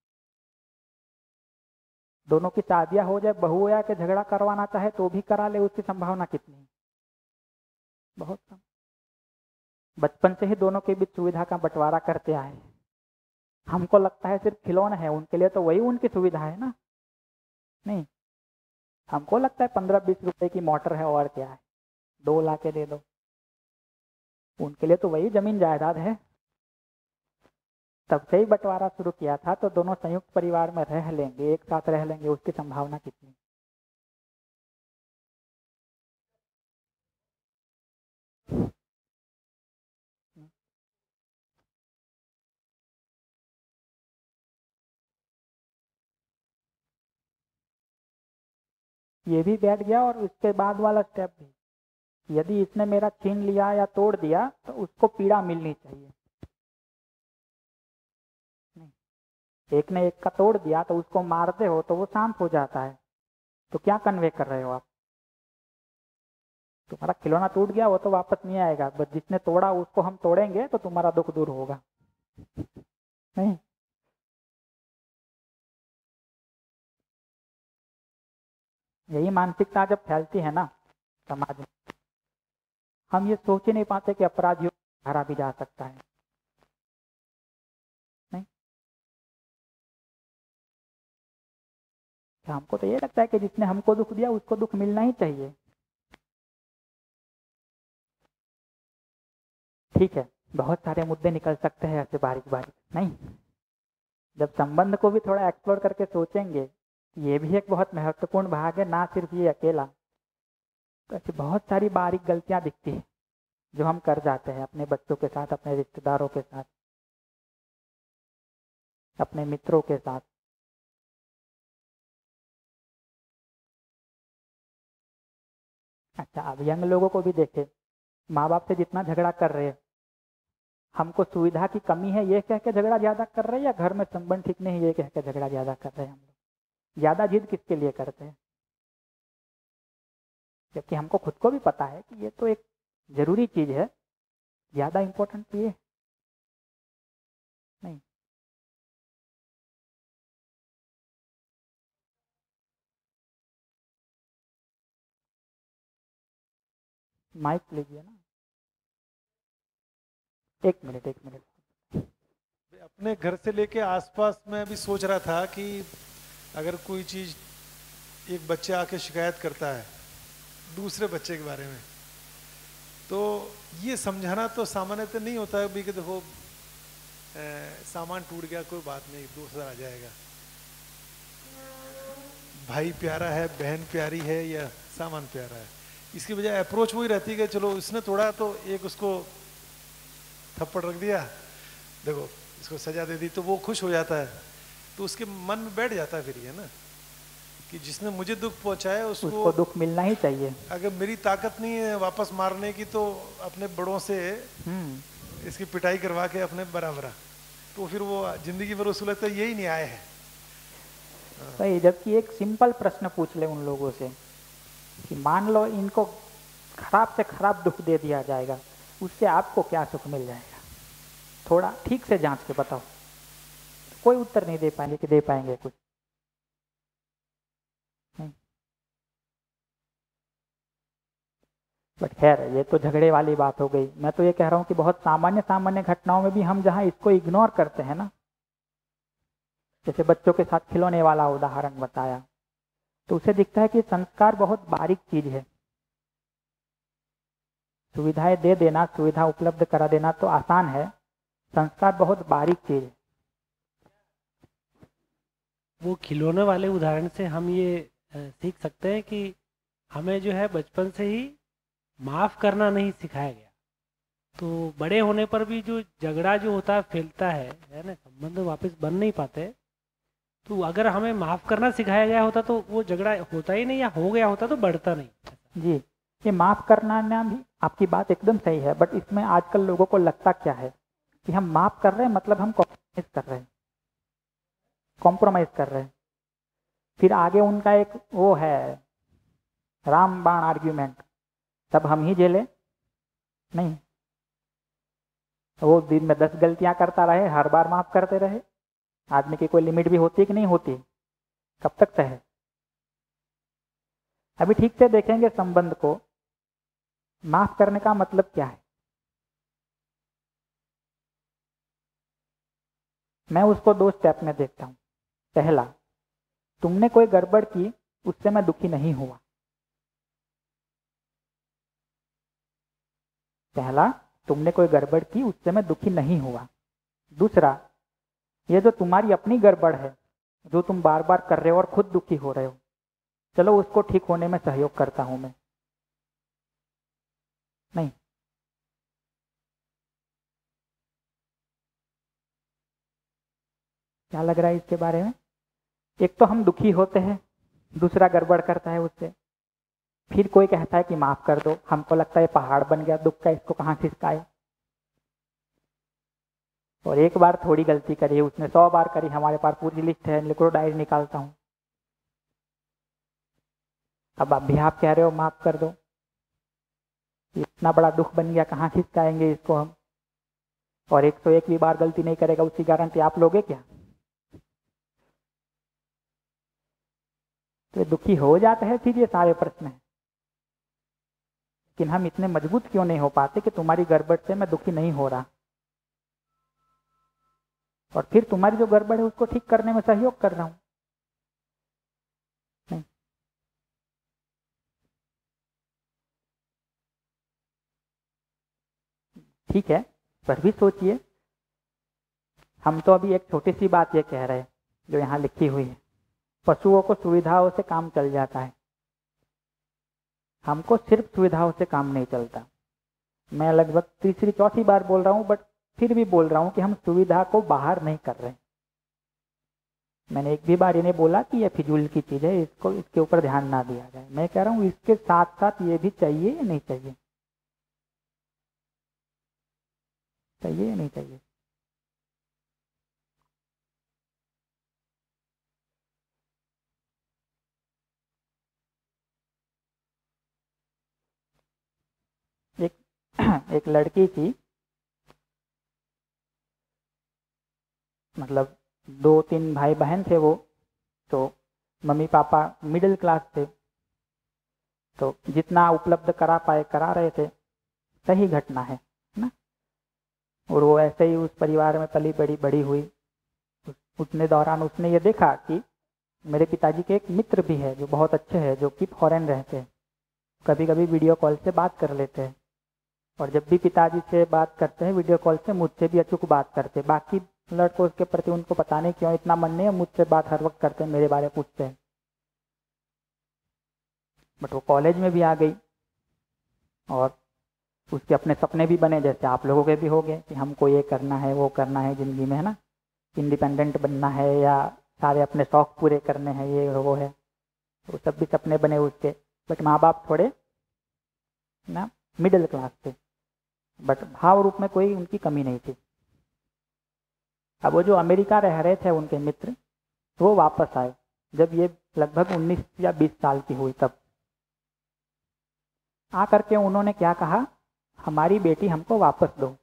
दोनों की शादियां हो जाए, बहू या के झगड़ा करवाना चाहे तो भी करा ले, उसकी संभावना कितनी है? बहुत कम। बचपन से ही दोनों के बीच सुविधा का बंटवारा करते आए। हमको लगता है सिर्फ खिलौना है, उनके लिए तो वही उनकी सुविधा है ना। नहीं, हमको लगता है पंद्रह बीस रुपए की मोटर है और क्या है, दो ला के दे दो, उनके लिए तो वही जमीन जायदाद है। तब से ही बंटवारा शुरू किया था, तो दोनों संयुक्त परिवार में रह लेंगे, एक साथ रह लेंगे, उसकी संभावना कितनी? ये भी बैठ गया और उसके बाद वाला स्टेप भी यदि इसने मेरा छीन लिया या तोड़ दिया तो उसको पीड़ा मिलनी चाहिए। नहीं, एक ने एक का तोड़ दिया तो उसको मारते हो तो वो शांत हो जाता है। तो क्या कन्वे कर रहे हो आप? तुम्हारा खिलौना टूट गया वो तो वापस नहीं आएगा, बस जिसने तोड़ा उसको हम तोड़ेंगे तो तुम्हारा दुख दूर होगा। नहीं, यही मानसिकता जब फैलती है ना समाज में, हम ये सोच ही नहीं पाते कि अपराधियों को मारा भी जा सकता है। नहीं, हमको तो ये लगता है कि जिसने हमको दुख दिया उसको दुख मिलना ही चाहिए। ठीक है, बहुत सारे मुद्दे निकल सकते हैं ऐसे बारीक बारीक। नहीं, जब संबंध को भी थोड़ा एक्सप्लोर करके सोचेंगे, ये भी एक बहुत महत्वपूर्ण भाग है, ना सिर्फ ये अकेला। तो ऐसी बहुत सारी बारीक गलतियां दिखती है जो हम कर जाते हैं अपने बच्चों के साथ, अपने रिश्तेदारों के साथ, अपने मित्रों के साथ। अच्छा, अब यंग लोगों को भी देखे, माँ बाप से जितना झगड़ा कर रहे हैं, हमको सुविधा की कमी है ये कह के झगड़ा ज्यादा कर रहे हैं, या घर में संबंध ठीक नहीं ये कह के झगड़ा ज्यादा कर रहे हैं? हम लोग ज्यादा जिद किसके लिए करते हैं? जबकि हमको खुद को भी पता है कि ये तो एक जरूरी चीज है, ज्यादा इंपॉर्टेंट तो ये नहीं। माइक लीजिए ना, एक मिनट एक मिनट। अपने घर से लेके आसपास में भी सोच रहा था कि अगर कोई चीज, एक बच्चा आके शिकायत करता है दूसरे बच्चे के बारे में, तो ये समझाना तो सामान्यतः नहीं होता है भी कि देखो ए, सामान टूट गया कोई बात नहीं, दूसरा आ जाएगा। भाई प्यारा है, बहन प्यारी है, या सामान प्यारा है, इसकी बजाय अप्रोच वही रहती है कि चलो इसने तोड़ा तो एक उसको थप्पड़ रख दिया, देखो इसको सजा दे दी, तो वो खुश हो जाता है। तो उसके मन में बैठ जाता है फिर ये ना कि जिसने मुझे दुख पहुंचाया उसको, उसको दुख मिलना ही चाहिए। अगर मेरी ताकत नहीं है वापस मारने की तो अपने बड़ों से इसकी पिटाई करवा के अपने बराबर, तो फिर वो जिंदगी भर उसको लगता है यही न्याय है। सही, जबकि एक सिंपल प्रश्न पूछ ले उन लोगों से कि मान लो इनको खराब से खराब दुख दे दिया जाएगा, उससे आपको क्या सुख मिल जाएगा? थोड़ा ठीक से जांच के बताओ। कोई उत्तर नहीं दे पाएंगे कि दे पाएंगे कुछ। बट खैर, ये तो झगड़े वाली बात हो गई। मैं तो ये कह रहा हूँ कि बहुत सामान्य सामान्य घटनाओं में भी हम जहाँ इसको इग्नोर करते हैं ना, जैसे बच्चों के साथ खिलौने वाला उदाहरण बताया, तो उसे दिखता है कि संस्कार बहुत बारीक चीज है। सुविधाएं दे देना, सुविधा उपलब्ध करा देना तो आसान है, संस्कार बहुत बारीक चीज है। वो खिलौने वाले उदाहरण से हम ये सीख सकते हैं कि हमें जो है बचपन से ही माफ करना नहीं सिखाया गया, तो बड़े होने पर भी जो झगड़ा जो होता है फैलता है है ना, संबंध वापस बन नहीं पाते। तो अगर हमें माफ करना सिखाया गया होता तो वो झगड़ा होता ही नहीं, या हो गया होता तो बढ़ता नहीं। जी, ये माफ करना ना भी आपकी बात एकदम सही है, बट इसमें आजकल लोगों को लगता क्या है कि हम माफ कर रहे हैं मतलब हम कॉम्प्रोमाइज कर रहे हैं, कॉम्प्रोमाइज कर रहे हैं। फिर आगे उनका एक वो है राम बाण आर्ग्यूमेंट, तब हम ही झेले नहीं। वो दिन में दस गलतियां करता रहे, हर बार माफ करते रहे। आदमी की कोई लिमिट भी होती है कि नहीं होती? कब तक सहे? अभी ठीक से देखेंगे संबंध को, माफ करने का मतलब क्या है। मैं उसको दो स्टेप में देखता हूं। पहला, तुमने कोई गड़बड़ की, उससे मैं दुखी नहीं हुआ। पहला, तुमने कोई गड़बड़ की, उससे मैं दुखी नहीं हुआ। दूसरा, ये जो तुम्हारी अपनी गड़बड़ है, जो तुम बार बार कर रहे हो और खुद दुखी हो रहे हो, चलो उसको ठीक होने में सहयोग करता हूं मैं। नहीं, क्या लग रहा है इसके बारे में? एक तो हम दुखी होते हैं, दूसरा गड़बड़ करता है उससे, फिर कोई कहता है कि माफ कर दो, हमको लगता है पहाड़ बन गया दुख का, इसको कहाँ खिसकाए। और एक बार थोड़ी गलती करी, उसने सौ बार करी, हमारे पास पूरी लिस्ट है, लिखो डायरी निकालता हूँ। अब अभी आप कह रहे हो माफ कर दो, इतना बड़ा दुख बन गया, कहाँ खिसकाएंगे इसको हम। और एक सौ एक भी बार गलती नहीं करेगा, उसकी गारंटी आप लोगे क्या? तो दुखी हो जाता है फिर ये सारे प्रश्न है। लेकिन हम इतने मजबूत क्यों नहीं हो पाते कि तुम्हारी गड़बड़ से मैं दुखी नहीं हो रहा, और फिर तुम्हारी जो गड़बड़ है उसको ठीक करने में सहयोग कर रहा हूं। नहीं, ठीक है, पर भी सोचिए, हम तो अभी एक छोटी सी बात ये कह रहे हैं जो यहाँ लिखी हुई है, पशुओं को सुविधाओं से काम चल जाता है, हमको सिर्फ सुविधाओं से काम नहीं चलता। मैं लगभग तीसरी चौथी बार बोल रहा हूँ, बट फिर भी बोल रहा हूँ कि हम सुविधा को बाहर नहीं कर रहे। मैंने एक भी बार इन्हें बोला कि ये फिजूल की चीज है, इसको इसके ऊपर ध्यान ना दिया जाए। मैं कह रहा हूँ इसके साथ साथ ये भी चाहिए या नहीं चाहिए, चाहिए या नहीं चाहिए। एक एक लड़की थी, मतलब दो तीन भाई बहन थे वो, तो मम्मी पापा मिडिल क्लास थे, तो जितना उपलब्ध करा पाए करा रहे थे। सही घटना है ना। और वो ऐसे ही उस परिवार में पली बड़ी बड़ी हुई। उतने दौरान उसने ये देखा कि मेरे पिताजी के एक मित्र भी है जो बहुत अच्छे हैं, जो कि फॉरेन रहते हैं, कभी कभी वीडियो कॉल से बात कर लेते हैं। और जब भी पिताजी से बात करते हैं वीडियो कॉल से, मुझसे भी अचूक बात करते हैं। बाकी लड़कों के प्रति उनको पता नहीं क्यों इतना मन नहीं है, मुझसे बात हर वक्त करते हैं, मेरे बारे में पूछते हैं। बट वो कॉलेज में भी आ गई और उसके अपने सपने भी बने, जैसे आप लोगों के भी हो गए कि हमको ये करना है वो करना है जिंदगी में, है ना, इंडिपेंडेंट बनना है या सारे अपने शौक पूरे करने हैं, ये वो है, वो सब भी सपने बने उसके। बट माँ बाप थोड़े ना मिडिल क्लास थे, बट भाव रूप में कोई उनकी कमी नहीं थी। अब वो जो अमेरिका रह रहे थे उनके मित्र, वो वापस आए जब ये लगभग उन्नीस या बीस साल की हुई। तब आकर के उन्होंने क्या कहा, हमारी बेटी हमको वापस दो,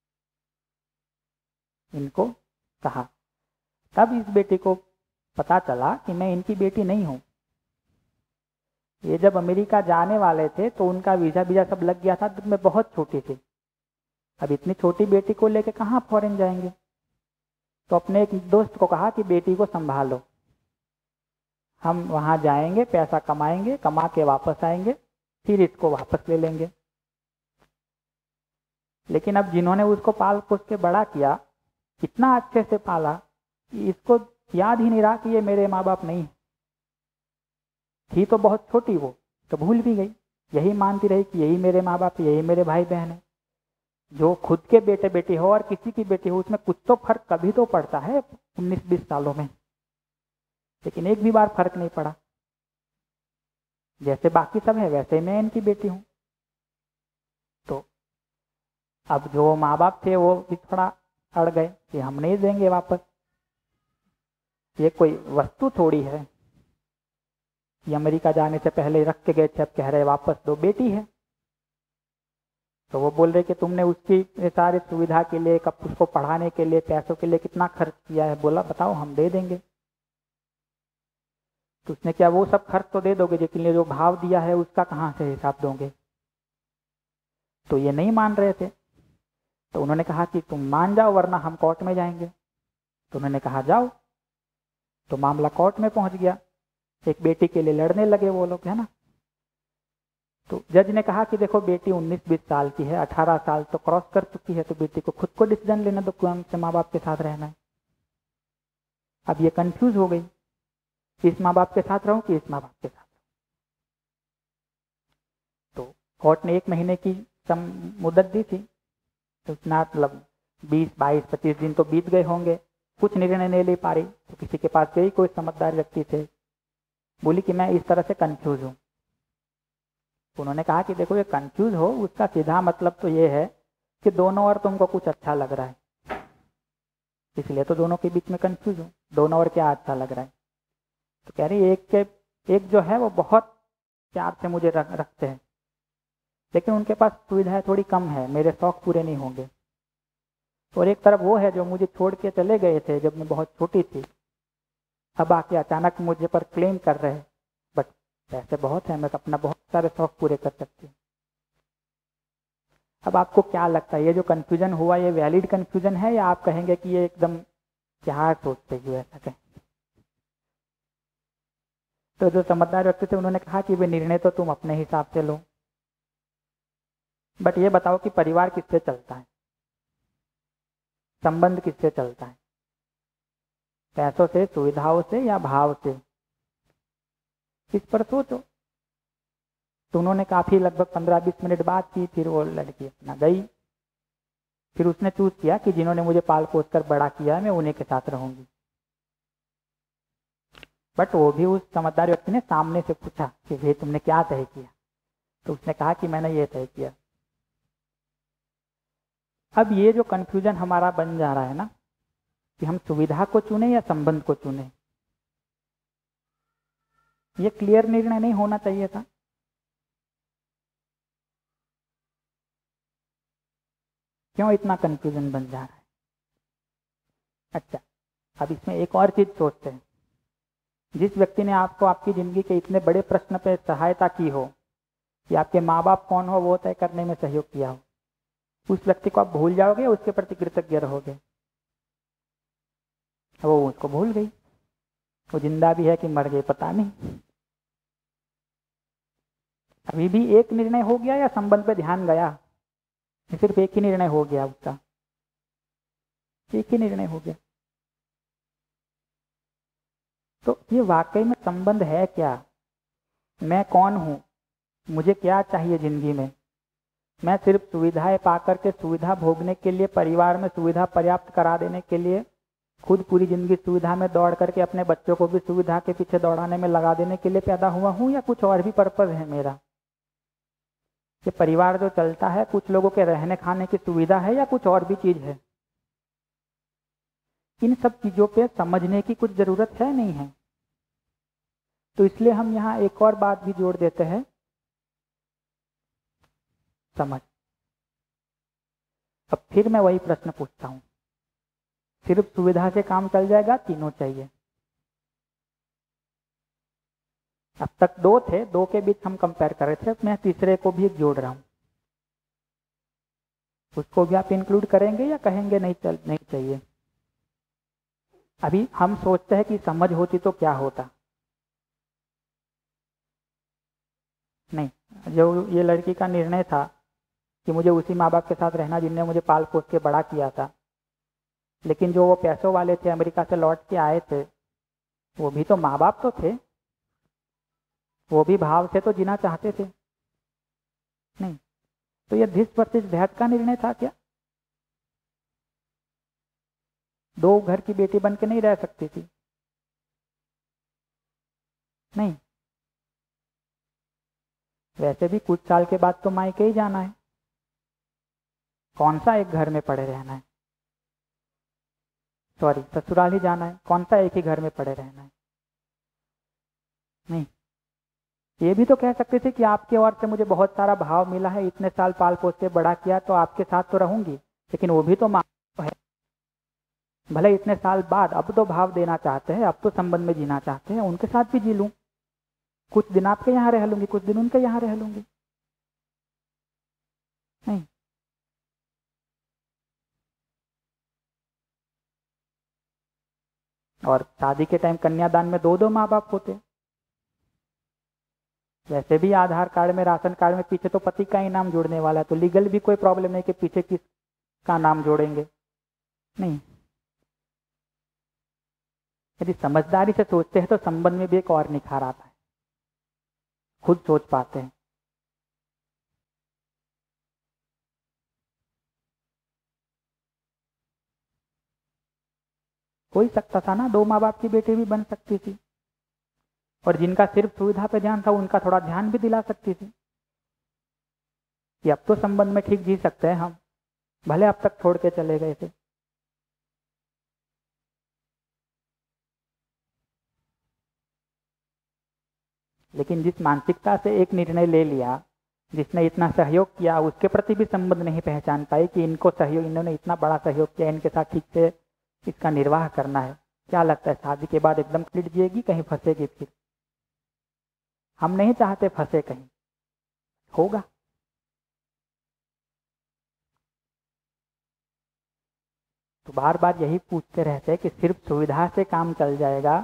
इनको कहा। तब इस बेटी को पता चला कि मैं इनकी बेटी नहीं हूं। ये जब अमेरिका जाने वाले थे तो उनका वीजा वीजा सब लग गया था, तब मैं बहुत छोटी थी। अब इतनी छोटी बेटी को लेके कहाँ फॉरेन जाएंगे, तो अपने एक दोस्त को कहा कि बेटी को संभालो, हम वहां जाएंगे, पैसा कमाएंगे, कमा के वापस आएंगे, फिर इसको वापस ले लेंगे। लेकिन अब जिन्होंने उसको पाल पोस के बड़ा किया, इतना अच्छे से पाला कि इसको याद ही नहीं रहा कि ये मेरे माँ बाप नहीं है। थी तो बहुत छोटी वो, तो भूल भी गई, यही मानती रही कि यही मेरे माँ बाप, यही मेरे भाई बहन है। जो खुद के बेटे बेटी हो और किसी की बेटी हो, उसमें कुछ तो फर्क कभी तो पड़ता है उन्नीस बीस सालों में, लेकिन एक भी बार फर्क नहीं पड़ा। जैसे बाकी सब है वैसे मैं इनकी बेटी हूं। तो अब जो माँ बाप थे वो भी थोड़ा अड़ गए कि हम नहीं देंगे वापस, ये कोई वस्तु थोड़ी है कि अमेरिका जाने से पहले रख के गए थे, अब कह रहे वापस दो, बेटी है। तो वो बोल रहे कि तुमने उसकी सारी सुविधा के लिए, कब उसको पढ़ाने के लिए, पैसों के लिए कितना खर्च किया है। बोला बताओ, हम दे देंगे। तो उसने क्या, वो सब खर्च तो दे दोगे, लेकिन जो भाव दिया है उसका कहाँ से हिसाब दोगे। तो ये नहीं मान रहे थे। तो उन्होंने कहा कि तुम मान जाओ वरना हम कोर्ट में जाएंगे। तो उन्होंने कहा जाओ। तो मामला कोर्ट में पहुंच गया, एक बेटी के लिए लड़ने लगे वो लोग, है ना। तो जज ने कहा कि देखो बेटी उन्नीस बीस साल की है, अठारह साल तो क्रॉस कर चुकी है, तो बेटी को खुद को डिसीजन लेना दो कौन से माँ बाप के साथ रहना है। अब ये कंफ्यूज हो गई, इस माँ बाप के साथ रहूं कि इस माँ बाप के साथ। तो कोर्ट ने एक महीने की सम मुद्दत दी थी, तो इतना मतलब बीस बाईस पच्चीस दिन तो बीत गए होंगे, कुछ निर्णय नहीं ले पा रही। तो किसी के पास गई, कोई समझदार व्यक्ति थे, बोली कि मैं इस तरह से कंफ्यूज हूं, उन्होंने कहा कि देखो ये कंफ्यूज हो उसका सीधा मतलब तो ये है कि दोनों ओर तुमको कुछ अच्छा लग रहा है, इसलिए तो दोनों के बीच में कंफ्यूज हो, दोनों ओर क्या अच्छा लग रहा है। तो कह रही एक के एक जो है वो बहुत प्यार से मुझे रख, रखते हैं, लेकिन उनके पास सुविधाएं थोड़ी कम है, मेरे शौक पूरे नहीं होंगे। और एक तरफ वो है जो मुझे छोड़ के चले गए थे जब मैं बहुत छोटी थी, अब आके अचानक मुझे पर क्लेम कर रहे हैं, बट पैसे बहुत हैं, मैं अपना बहुत सारे शौक पूरे कर सकती हूँ। अब आपको क्या लगता है ये जो कंफ्यूजन हुआ ये वैलिड कंफ्यूजन है या आप कहेंगे कि ये एकदम क्या सोचते हो ऐसा कहें? तो जो समझदार व्यक्ति थे उन्होंने कहा कि वे निर्णय तो तुम अपने हिसाब से लो, बट ये बताओ कि परिवार किससे चलता है, संबंध किससे चलता है, पैसों से, सुविधाओं से या भाव से? इस पर सोचो। तो उन्होंने काफी लगभग पंद्रह बीस मिनट बात की, फिर वो लड़की अपना गई। फिर उसने चूज किया कि जिन्होंने मुझे पाल पोस कर बड़ा किया है मैं उन्हीं के साथ रहूंगी। बट वो भी उस समझदार व्यक्ति ने सामने से पूछा कि भाई तुमने क्या तय किया? तो उसने कहा कि मैंने ये तय किया। अब ये जो कंफ्यूजन हमारा बन जा रहा है ना कि हम सुविधा को चुने या संबंध को चुने, ये क्लियर निर्णय नहीं होना चाहिए था। क्यों इतना कंफ्यूजन बन जा रहा है? अच्छा, अब इसमें एक और चीज सोचते हैं। जिस व्यक्ति ने आपको आपकी जिंदगी के इतने बड़े प्रश्न पे सहायता की हो कि आपके माँ बाप कौन हो वो तय करने में सहयोग किया हो, उस व्यक्ति को आप भूल जाओगे या उसके प्रति कृतज्ञ रहोगे? वो उसको भूल गई, वो जिंदा भी है कि मर गई पता नहीं। अभी भी एक निर्णय हो गया या संबंध पे ध्यान गया? सिर्फ एक ही निर्णय हो गया, उसका एक ही निर्णय हो गया। तो ये वाकई में संबंध है क्या? मैं कौन हूं, मुझे क्या चाहिए जिंदगी में? मैं सिर्फ सुविधाएं पाकर के, सुविधा भोगने के लिए, परिवार में सुविधा पर्याप्त करा देने के लिए, खुद पूरी जिंदगी सुविधा में दौड़ करके अपने बच्चों को भी सुविधा के पीछे दौड़ाने में लगा देने के लिए पैदा हुआ हूं, या कुछ और भी पर्पज है मेरा? ये परिवार जो चलता है कुछ लोगों के रहने खाने की सुविधा है या कुछ और भी चीज है? इन सब चीजों पे समझने की कुछ जरूरत है नहीं है? तो इसलिए हम यहाँ एक और बात भी जोड़ देते हैं, समझ। अब फिर मैं वही प्रश्न पूछता हूं, सिर्फ सुविधा से काम चल जाएगा, तीनों चाहिए? अब तक दो थे, दो के बीच हम कंपेयर कर रहे थे, मैं तीसरे को भी जोड़ रहा हूं। उसको भी आप इंक्लूड करेंगे या कहेंगे नहीं चल नहीं चाहिए? अभी हम सोचते हैं कि समझ होती तो क्या होता। नहीं, जो ये लड़की का निर्णय था कि मुझे उसी माँ बाप के साथ रहना जिनने मुझे पाल पोस के बड़ा किया था, लेकिन जो वो पैसों वाले थे, अमेरिका से लौट के आए थे, वो भी तो माँ बाप तो थे, वो भी भाव से तो जीना चाहते थे। नहीं, तो ये दिस वर्सेस दैट का निर्णय था क्या? दो घर की बेटी बन के नहीं रह सकती थी? नहीं, वैसे भी कुछ साल के बाद तो मायके ही जाना है, कौन सा एक घर में पड़े रहना है? सॉरी, ससुराल ही जाना है, कौन सा एक ही घर में पड़े रहना है? नहीं, ये भी तो कह सकते थे कि आपके ओर से मुझे बहुत सारा भाव मिला है, इतने साल पाल पोस के बड़ा किया, तो आपके साथ तो रहूंगी, लेकिन वो भी तो माँ है, भले इतने साल बाद अब तो भाव देना चाहते हैं, अब तो संबंध में जीना चाहते हैं, उनके साथ भी जी लूं, कुछ दिन आपके यहाँ रह लूंगी, कुछ दिन उनके यहाँ रह लूंगी। नहीं, और शादी के टाइम कन्यादान में दो दो माँ बाप होते। वैसे भी आधार कार्ड में, राशन कार्ड में पीछे तो पति का ही नाम जोड़ने वाला है, तो लीगल भी कोई प्रॉब्लम नहीं कि पीछे किस का नाम जोड़ेंगे। नहीं, यदि समझदारी से सोचते हैं तो संबंध में भी एक और निखार आता है, खुद सोच पाते हैं। हो ही सकता था ना, दो माँ बाप की बेटी भी बन सकती थी, और जिनका सिर्फ सुविधा पे ध्यान था उनका थोड़ा ध्यान भी दिला सकती थी। कि अब तो संबंध में ठीक जी सकते हैं हम, भले अब तक छोड़ के चले गए थे। लेकिन जिस मानसिकता से एक निर्णय ले लिया, जिसने इतना सहयोग किया, उसके प्रति भी संबंध नहीं पहचान पाए कि इनको सहयोग, इन्होंने इतना बड़ा सहयोग किया, इनके साथ ठीक से इसका निर्वाह करना है। क्या लगता है शादी के बाद एकदम क्लिट जाएगी, कहीं फंसेगी? फिर हम नहीं चाहते फंसे कहीं, होगा। तो बार बार यही पूछते रहते हैं कि सिर्फ सुविधा से काम चल जाएगा?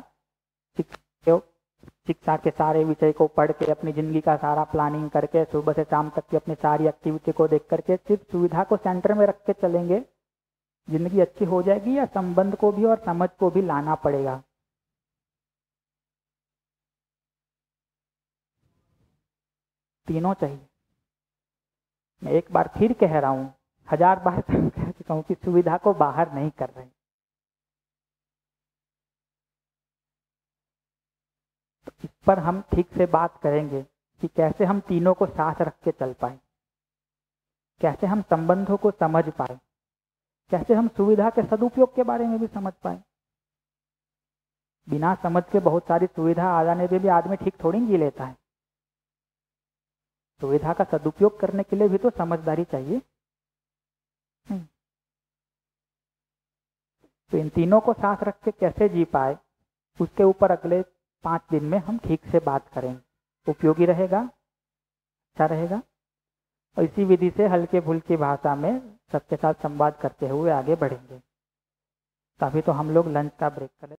शिक्षा के सारे विषय को पढ़ के अपनी जिंदगी का सारा प्लानिंग करके सुबह से शाम तक की अपनी सारी एक्टिविटी को देख करके सिर्फ सुविधा को सेंटर में रख के चलेंगे, जिंदगी अच्छी हो जाएगी? या संबंध को भी और समझ को भी लाना पड़ेगा? तीनों चाहिए। मैं एक बार फिर कह रहा हूं, हजार बार कह चुका हूं कि सुविधा को बाहर नहीं कर रहे। तो इस पर हम ठीक से बात करेंगे कि कैसे हम तीनों को साथ रख के चल पाए, कैसे हम संबंधों को समझ पाए, कैसे हम सुविधा के सदुपयोग के बारे में भी समझ पाए। बिना समझ के बहुत सारी सुविधा आ जाने पे भी आदमी ठीक थोड़ी जी लेता है। सुविधा का सदुपयोग करने के लिए भी तो समझदारी चाहिए। तो इन तीनों को साथ रख के कैसे जी पाए, उसके ऊपर अगले पांच दिन में हम ठीक से बात करेंगे। उपयोगी रहेगा, अच्छा रहेगा। और इसी विधि से हल्के फुल्की भाषा में सबके साथ संवाद करते हुए आगे बढ़ेंगे। तभी तो हम लोग लंच का ब्रेक करें।